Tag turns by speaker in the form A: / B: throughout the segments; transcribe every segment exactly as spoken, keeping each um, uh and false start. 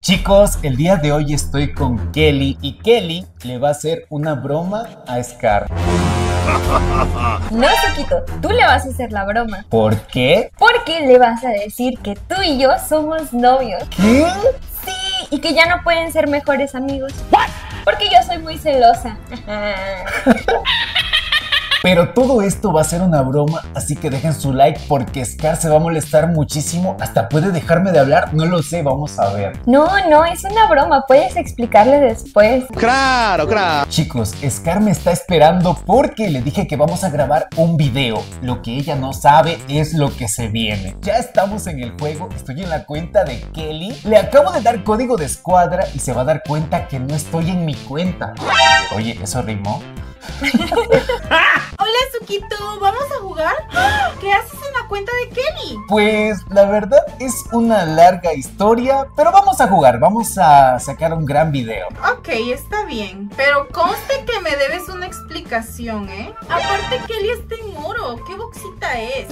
A: Chicos, el día de hoy estoy con Kelly y Kelly le va a hacer una broma a Scar.
B: No, Suquito, tú le vas a hacer la broma.
A: ¿Por qué?
B: Porque le vas a decir que tú y yo somos novios.
A: ¿Qué?
B: Sí, y que ya no pueden ser mejores amigos. ¿What? Porque yo soy muy celosa.
A: Pero todo esto va a ser una broma, así que dejen su like porque Scar se va a molestar muchísimo. Hasta puede dejarme de hablar, no lo sé, vamos a ver.
B: No, no, es una broma, puedes explicarle después.
C: Claro, claro.
A: Chicos, Scar me está esperando porque le dije que vamos a grabar un video. Lo que ella no sabe es lo que se viene. Ya estamos en el juego, estoy en la cuenta de Kelly. Le acabo de dar código de escuadra y se va a dar cuenta que no estoy en mi cuenta. Oye, ¿eso rimó?
D: Hola, Suquito, ¿vamos a jugar? ¿Qué haces en la cuenta de Kelly?
A: Pues la verdad es una larga historia, pero vamos a jugar, vamos a sacar un gran video.
D: Ok, está bien, pero conste que me debes una explicación, ¿eh? Aparte, Kelly está en oro, ¿qué boxita es?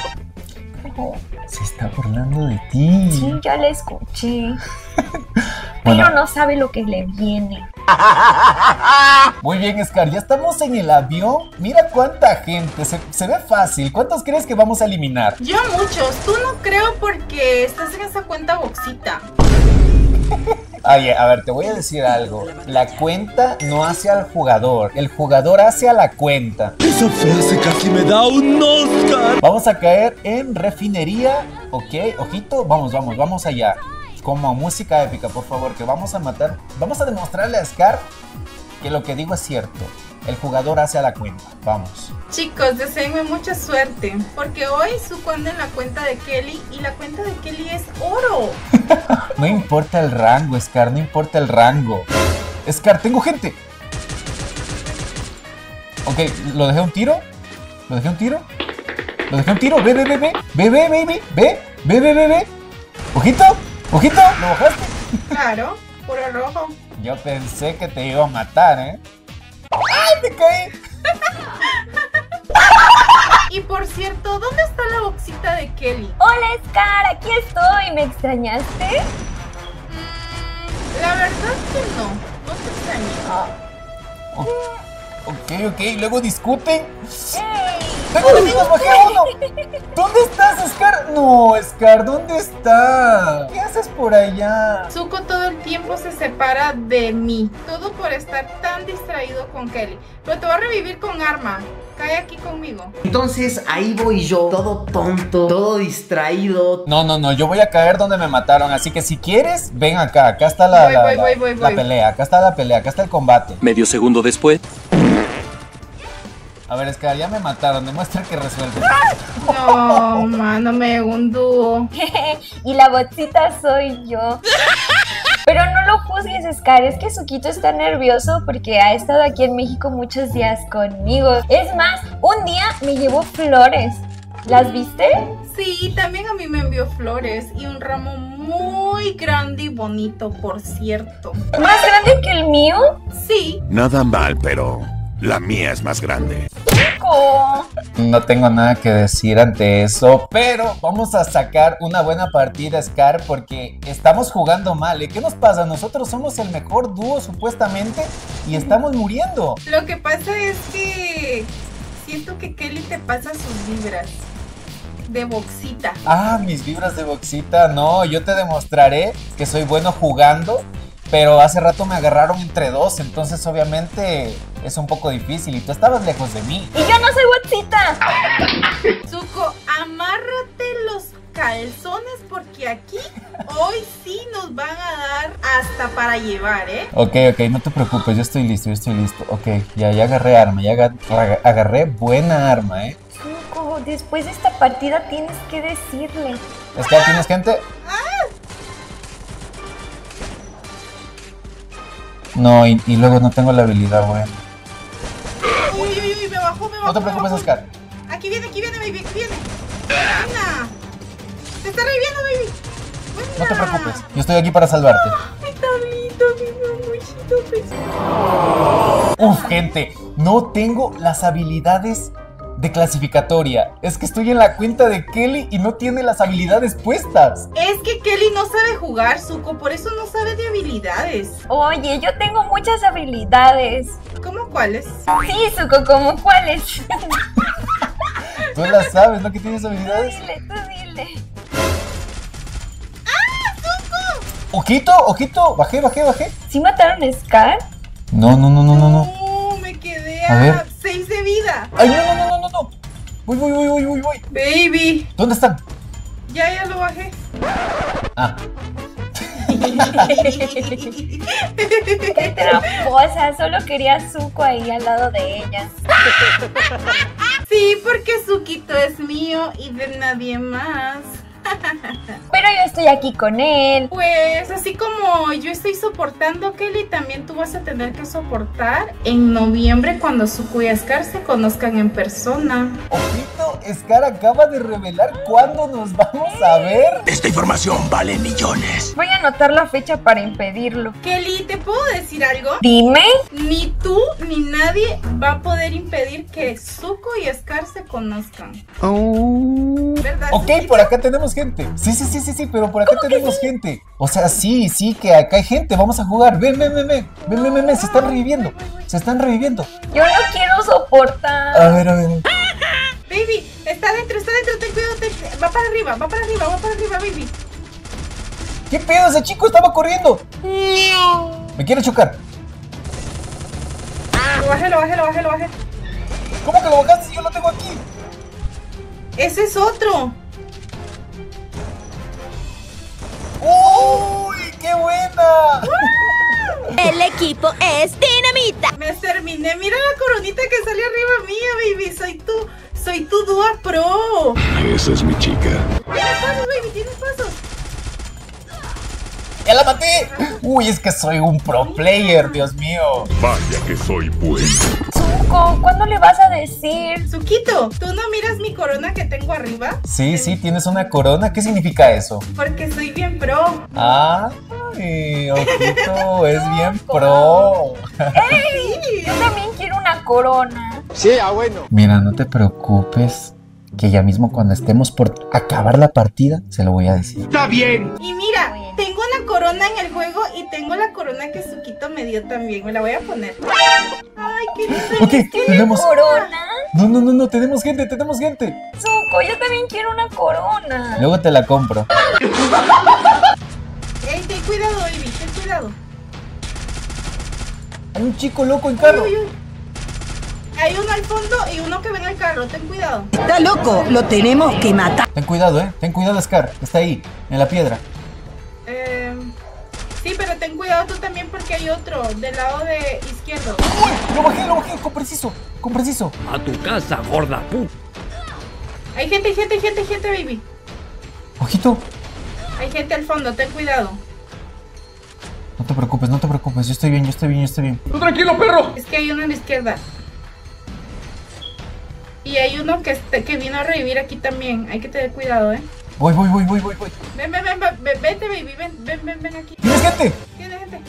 A: Se está burlando de ti.
B: Sí, ya le escuché.
A: Bueno.
B: Pero no sabe lo que le viene.
A: Muy bien, Scar, ya estamos en el avión. Mira cuánta gente, se, se ve fácil. ¿Cuántos crees que vamos a eliminar?
D: Yo muchos, tú no creo porque estás en esa cuenta boxita.
A: Oye, a ver, te voy a decir algo. La cuenta no hace al jugador, el jugador hace a la cuenta.
C: Esa frase casi me da un Oscar.
A: Vamos a caer en refinería, ok, ojito, vamos, vamos, vamos allá. Como música épica, por favor, que vamos a matar. Vamos a demostrarle a Scar que lo que digo es cierto. El jugador hace a la cuenta, vamos.
D: Chicos, deseenme mucha suerte, porque hoy Suco anda en la cuenta de Kelly y la cuenta de Kelly es oro.
A: No importa el rango, Scar, no importa el rango. Scar, tengo gente. Ok, ¿lo dejé un tiro? ¿Lo dejé un tiro? ¿Lo dejé un tiro? Ve, ve, ve, ve, ve, ve, ve, ve, ve, ve, ve, ve, ve. Ojito, ojito, ¿lo bajaste?
D: Claro, puro rojo.
A: Yo pensé que te iba a matar, ¿eh? ¡Ay, me caí!
D: Y por cierto, ¿dónde está la boxita de Kelly?
B: Hola, Scar, aquí estoy. ¿Me extrañaste?
D: Mm, la verdad que no, no te extrañé.
B: Oh.
A: Oh, ok, ok, luego discuten.
B: ¡Hey!
A: ¡Tengo enemigos! ¡Bajé a uno! ¿Dónde estás, Scar? No, Scar, ¿dónde está? ¿Qué haces por allá?
D: Zuko todo el tiempo se separa de mí. Todo por estar tan distraído con Kelly. Pero te voy a revivir con arma. Cae aquí conmigo.
E: Entonces ahí voy yo, todo tonto, todo distraído.
A: No, no, no, yo voy a caer donde me mataron. Así que si quieres, ven acá. Acá está la,
D: Voy,
A: la,
D: voy,
A: la,
D: voy, voy,
A: la
D: voy.
A: pelea. Acá está la pelea, acá está el combate.
C: Medio segundo después.
A: A ver, Scar, ya me mataron. Demuestra que resuelve.
D: No, mano, me hundó.
B: Y la botsita soy yo. Pero no lo juzgues, Scar, es que Suquito está nervioso porque ha estado aquí en México muchos días conmigo. Es más, un día me llevó flores. ¿Las viste?
D: Sí, también a mí me envió flores y un ramo muy grande y bonito, por cierto.
B: ¿Más grande que el mío?
D: Sí.
F: Nada mal, pero la mía es más grande.
B: Oh.
A: No tengo nada que decir ante eso, pero vamos a sacar una buena partida, Scar, porque estamos jugando mal. ¿eh? ¿Qué nos pasa? Nosotros somos el mejor dúo supuestamente y estamos muriendo.
D: Lo que pasa es que siento que Kelly te pasa sus vibras de boxita.
A: Ah, mis vibras de boxita. No, yo te demostraré que soy bueno jugando, pero hace rato me agarraron entre dos, entonces obviamente es un poco difícil y tú estabas lejos de mí.
B: Y yo no soy botsita.
D: Zuko, amárrate los calzones porque aquí hoy sí nos van a dar hasta para llevar, ¿eh?
A: Ok, ok, no te preocupes, yo estoy listo, yo estoy listo. Ok, ya, ya agarré arma, ya agarré, agarré buena arma, ¿eh?
B: Zuko, después de esta partida tienes que decirle.
A: Scar, ¿tienes gente? No, y, y luego no tengo la habilidad, bueno.
D: Uy, uy, uy, me bajó, me bajó.
A: No te
D: me
A: preocupes,
D: bajó.
A: Scar.
D: Aquí viene, aquí viene, baby, aquí viene. Buena. Te está reviviendo, baby. Buena.
A: No te preocupes, yo estoy aquí para salvarte.
D: Ay, tan lindo, mi mamuchito.
A: Uf, gente, no tengo las habilidades de clasificatoria. Es que estoy en la cuenta de Kelly y no tiene las habilidades puestas.
D: Es que Kelly no sabe jugar, Zuko, por eso no sabe de habilidades.
B: Oye, yo tengo muchas habilidades.
D: ¿Cómo cuáles?
B: Sí, Zuko, ¿cómo cuáles?
A: Tú las sabes, ¿no? Que tienes
B: Tú
A: habilidades.
B: dile, tú dile.
A: Ojito, ojito, bajé, bajé, bajé.
B: ¿Sí mataron a Scar?
A: No, no, no, no, no, no.
D: No, me quedé
A: A
D: a
A: ver.
D: seis de vida.
A: Ay, no, no, no, no, no, no. Voy, voy, voy, voy, voy, voy.
D: Baby,
A: ¿Dónde están?
D: ya, ya lo bajé.
A: Ah,
B: Qué tramposa, solo quería a Zuko ahí al lado de ella.
D: Sí, porque Zuquito es mío y de nadie más.
B: Pero yo estoy aquí con él.
D: Pues así como yo estoy soportando, Kelly, también tú vas a tener que soportar en noviembre cuando Zuko y Scar se conozcan en persona.
A: ojito, Scar acaba de revelar cuándo nos vamos a ver.
F: Esta información vale millones.
B: Voy a anotar la fecha para impedirlo.
D: Kelly, ¿te puedo decir algo?
B: Dime.
D: Ni tú ni nadie va a poder impedir que Zuko y Scar se conozcan. ¿Verdad?
A: Ok,
D: Zuquito?
A: por acá tenemos gente. Sí, sí, sí, sí, sí, pero por acá tenemos gente. O sea, sí, sí, que acá hay gente. Vamos a jugar. Ven, ven, ven, ven. Ven, ven, ven, ven. Se están reviviendo. Se están reviviendo.
B: Yo no quiero soportar.
A: A ver, a ver.
D: Baby, está dentro, está dentro, ten cuidado, ten- va para arriba, va para arriba, va para arriba, baby.
A: ¿Qué pedo? Ese chico estaba corriendo. Me quiere chocar.
D: Lo bajé, lo bajé, lo bajé, lo bajé.
A: ¿Cómo que lo bajaste si yo lo tengo aquí?
D: Ese es otro.
A: ¡Uy! ¡Qué buena!
G: El equipo es dinamita.
D: Me terminé, mira la coronita que sale arriba mía, baby. Soy tu, soy tu Dua Pro.
F: Esa es mi chica.
D: Tienes pasos, baby, tienes pasos.
A: ¡Ya la maté! Uy, es que soy un pro player, Dios mío.
F: Vaya que soy bueno.
B: Zuko, ¿cuándo le vas a decir?
D: Zuquito, ¿tú no miras mi corona que tengo arriba?
A: Sí, sí, tienes una corona. ¿Qué significa eso?
D: Porque soy bien pro.
A: Ah, ojito, es bien pro.
B: ¡Ey! Yo también quiero una corona.
A: Mira, no te preocupes, que ya mismo cuando estemos por acabar la partida, se lo voy a decir.
D: Y mira, tengo una corona en el juego y tengo la corona que Zuquito me dio también. Me la voy a poner. Ay, qué lindo.
A: Ok, tenemos...
B: ¿Corona?
A: No, no, no, no, tenemos gente, tenemos gente.
B: Zuko, yo también quiero una corona.
A: Luego te la compro.
D: Ey, ten cuidado, baby, ten cuidado.
A: Hay un chico loco en carro.
D: Uy, uy. Hay uno al fondo y uno que ve en el carro, ten cuidado.
G: Está loco, lo tenemos que matar.
A: Ten cuidado, eh. Ten cuidado, Scar. Está ahí, en la piedra.
D: Eh, sí, pero ten cuidado tú también porque hay otro del lado de izquierdo.
A: ¡Uy! Lo bajé, lo bajé. Con preciso, con preciso.
C: A tu casa, gorda puta.
D: Hay gente, hay gente, hay gente, hay gente, baby.
A: Ojito.
D: Hay gente al fondo, ten cuidado.
A: No te preocupes, no te preocupes. Yo estoy bien, yo estoy bien, yo estoy bien.
D: Es que hay uno en la izquierda. Y hay uno que, este- que vino a revivir aquí también. Hay que tener cuidado, eh.
A: Voy, voy, voy, voy, voy, voy.
D: Ven, ven, ven, ven, ven, vente, baby, ven, ven, ven, ven aquí.
A: ¿Tienes gente?
D: Tiene gente.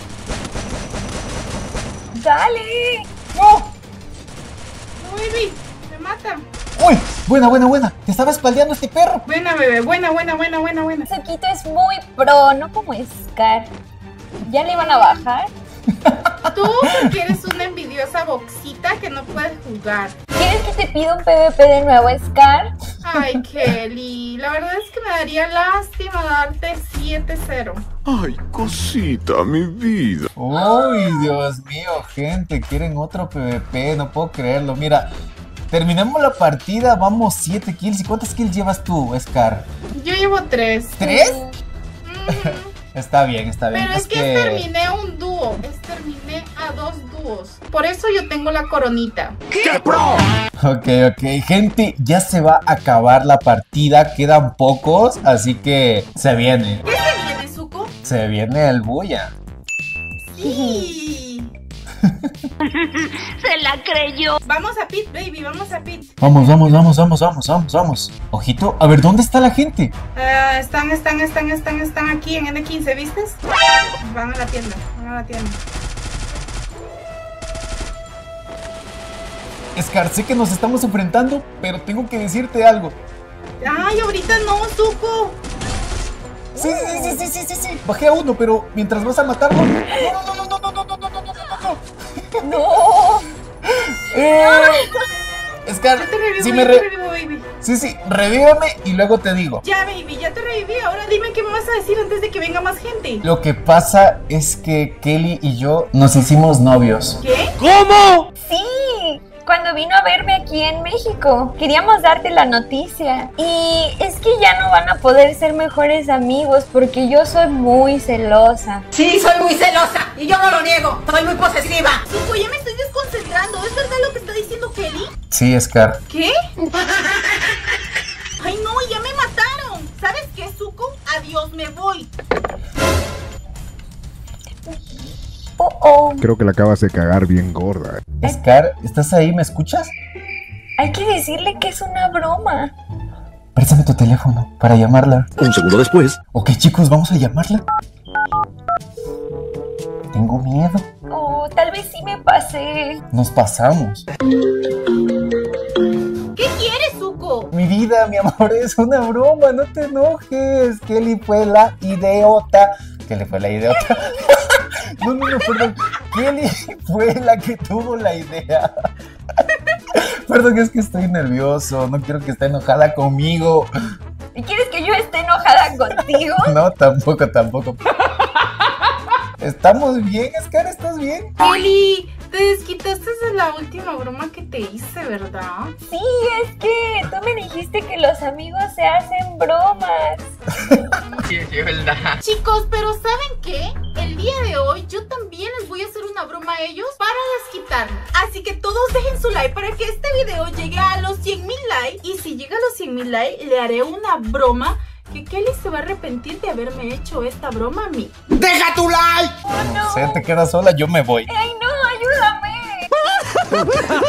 B: Dale.
A: ¡No!
D: No, baby, me mata.
A: ¡Uy! Buena, buena, buena. Te estaba espaldeando este perro.
D: Buena, bebé, buena, buena, buena, buena, buena.
B: Zuquito es muy pro, no como Scar. ¿Ya le iban a bajar?
D: Tú porque eres una envidiosa boxita que no puedes jugar.
B: ¿Quieres que te pida un P V P de nuevo, Scar?
D: Ay, Kelly, la verdad es que me daría lástima darte siete cero.
F: Ay, cosita, mi vida.
A: Uy, Dios mío, gente. Quieren otro P V P. No puedo creerlo. Mira, terminamos la partida. Vamos siete kills. ¿Y cuántas kills llevas tú, Scar?
D: Yo llevo tres.
A: ¿Tres?
D: Ujú.
A: Está bien, está bien.
D: Pero es que, terminé un dúo, es terminé a dos dúos. Por eso yo tengo la coronita.
F: ¡Qué pro!
A: Ok, ok, gente, ya se va a acabar la partida, quedan pocos, así que se viene,
D: ¿Qué se viene, Zuko?
A: se viene el bulla.
D: Sí.
G: Se la creyó.
D: Vamos a Pit, baby, vamos a Pit.
A: Vamos, vamos, vamos, vamos, vamos, vamos, vamos. Ojito, a ver, ¿dónde está la gente?
D: Ah, están, están, están, están, están aquí en N quince, ¿viste? Van a la tienda, van a la tienda.
A: Scar, sé que nos estamos enfrentando, pero tengo que decirte algo.
D: Ay, ahorita no, Zuko.
A: Sí, sí, sí, sí, sí, sí, sí. Bajé a uno, pero mientras vas a matarlo. No, no, no, no, no, no, no, no, no, no, no.
B: No.
A: Eh, Scar,
D: Ya te revivo,
A: sí
D: ya
A: me
D: te
A: re...
D: revivo, baby.
A: Sí, sí, revívame y luego te digo.
D: Ya, baby, ya te reviví. Ahora dime qué me vas a decir antes de que venga más gente.
A: Lo que pasa es que Kelly y yo nos hicimos novios.
D: ¿Qué?
C: ¿Cómo?
B: Sí, cuando vino a verme aquí en México. Queríamos darte la noticia. Y es que ya no van a poder ser mejores amigos porque yo soy muy celosa.
G: Sí, soy muy celosa y yo no lo niego. Soy muy posesiva.
D: Zuko, ya me estoy desconcentrando. ¿Es verdad lo que está diciendo Kelly?
A: Sí, Scar.
D: ¿Qué? Ay, no, ya me mataron. ¿Sabes qué, Zuko? Adiós, me voy.
B: Oh, oh.
H: Creo que la acabas de cagar bien gorda.
A: Scar, ¿estás ahí? ¿Me escuchas?
B: Hay que decirle que es una broma.
A: Préstame tu teléfono para llamarla.
F: Un segundo después.
A: Ok, chicos, vamos a llamarla. Tengo miedo.
B: Oh, tal vez sí me pasé.
A: Nos pasamos.
D: ¿Qué quieres, Zuko?
A: Mi vida, mi amor, es una broma, no te enojes. Kelly fue la idiota. Kelly fue la idiota. No, no, no, perdón. Kelly fue la que tuvo la idea. Perdón, es que estoy nervioso. No quiero que esté enojada conmigo.
B: ¿Y quieres que yo esté enojada contigo?
A: No, tampoco, tampoco. ¿Estamos bien, Scar? ¿Estás bien?
D: Kelly, te desquitaste de la última broma que te hice, ¿verdad?
B: Sí, es que tú me dijiste que los amigos se hacen bromas.
D: Chicos, pero ¿saben qué? El día de hoy yo también les voy a hacer una broma a ellos para desquitarme. Así que todos dejen su like para que este video llegue a los cien mil likes. Y si llega a los cien mil likes, le haré una broma que Kelly se va a arrepentir de haberme hecho esta broma a mí.
E: ¡Deja tu like!
B: Oh, no.
A: Si te quedas sola, yo me voy.
B: ¡Ay, no! ¡Ayúdame!